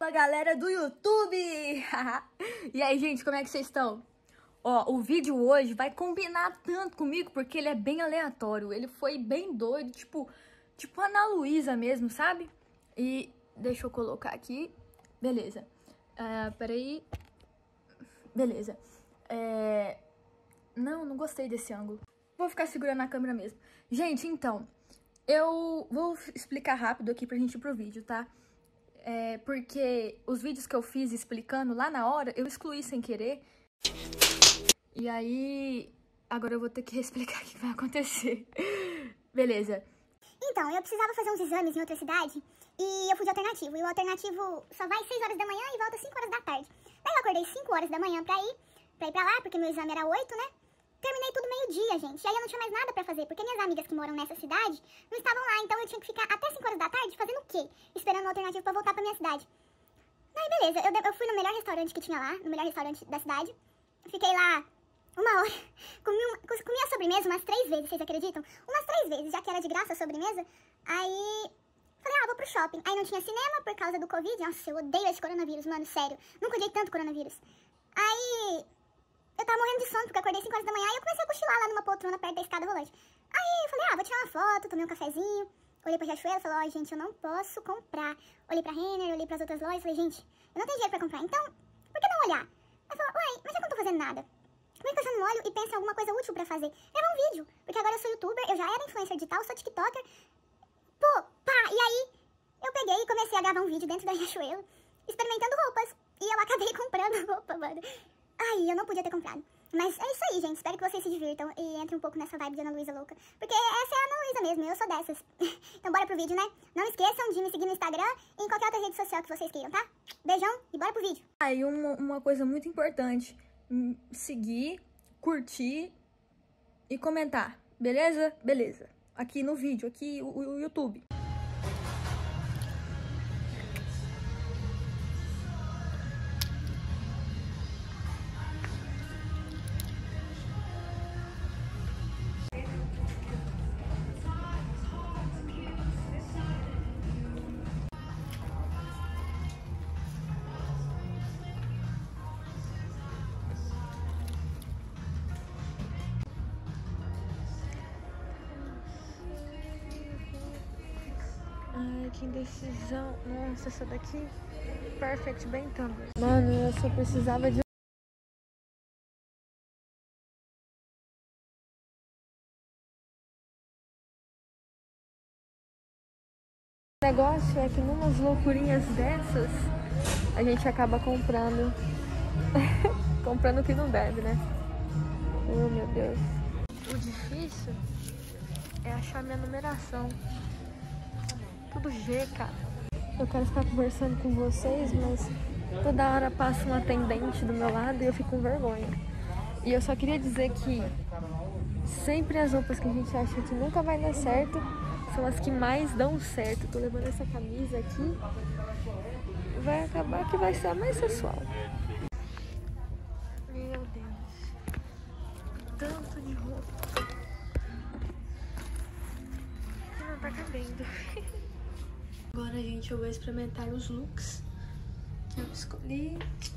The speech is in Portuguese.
Fala, galera do YouTube! E aí, gente, como é que vocês estão? Ó, o vídeo hoje vai combinar tanto comigo porque ele é bem aleatório. Ele foi bem doido, tipo Ana Luísa mesmo, sabe? E deixa eu colocar aqui. Beleza. Peraí. Beleza. Não gostei desse ângulo. Vou ficar segurando a câmera mesmo. Gente, então, eu vou explicar rápido aqui pra gente ir pro vídeo, tá? Porque os vídeos que eu fiz explicando lá na hora, eu excluí sem querer. E aí, agora eu vou ter que explicar o que vai acontecer. Beleza. Então, eu precisava fazer uns exames em outra cidade e eu fui de alternativo. E o alternativo só vai 6 horas da manhã e volta 5 horas da tarde. Daí eu acordei 5 horas da manhã pra ir pra lá, porque meu exame era 8, né? Terminei tudo meio-dia, gente. E aí eu não tinha mais nada pra fazer, porque minhas amigas que moram nessa cidade não estavam lá. Então eu tinha que ficar até 5 horas da tarde fazendo o quê? Esperando o alternativo pra voltar pra minha cidade. Daí beleza, eu fui no melhor restaurante que tinha lá, no melhor restaurante da cidade. Fiquei lá 1 hora. Comi a sobremesa umas 3 vezes, vocês acreditam? Umas 3 vezes, já que era de graça a sobremesa. Aí falei, vou pro shopping. Aí não tinha cinema por causa do Covid. Nossa, eu odeio esse coronavírus, mano, sério. Nunca odiei tanto coronavírus. Aí eu tava morrendo de sono porque eu acordei 5 horas da manhã e eu comecei a cochilar lá numa poltrona perto da escada rolante. Aí eu falei, vou tirar uma foto, tomei um cafezinho. Olhei pra Riachuelo e falei, gente, eu não posso comprar. Olhei pra Renner, olhei pras outras lojas e falei, gente, eu não tenho dinheiro pra comprar, então, por que não olhar? Aí falou, mas é que eu não tô fazendo nada. Por que eu já não olho e penso em alguma coisa útil pra fazer? Gravar um vídeo, porque agora eu sou youtuber, eu já era influencer digital, sou tiktoker. Pô, e aí eu peguei e comecei a gravar um vídeo dentro da Riachuelo, experimentando roupas. E eu acabei comprando roupa, mano. Aí eu não podia ter comprado. Mas é isso aí, gente. Espero que vocês se divirtam e entrem um pouco nessa vibe de Ana Luísa louca. Porque essa é a Ana Luísa mesmo, eu sou dessas. Então bora pro vídeo, né? Não esqueçam de me seguir no Instagram e em qualquer outra rede social que vocês queiram, tá? Beijão e bora pro vídeo. Aí uma coisa muito importante. Seguir, curtir e comentar. Beleza? Beleza. Aqui no vídeo, aqui o YouTube. Ai, que indecisão. Nossa, essa daqui, perfect, bem também. Mano, eu só precisava de... O negócio é que numas loucurinhas dessas, a gente acaba comprando. Comprando o que não deve, né? Oh, meu Deus. O difícil é achar minha numeração. Tudo G, cara. Eu quero ficar conversando com vocês, mas toda hora passa uma atendente do meu lado e eu fico com vergonha. E eu só queria dizer que sempre as roupas que a gente acha que nunca vai dar certo são as que mais dão certo. Tô levando essa camisa aqui. Vai acabar que vai ser a mais sensual. Meu Deus. Tanto de roupa. Que não tá cabendo. Agora, gente, eu vou experimentar os looks que eu escolhi.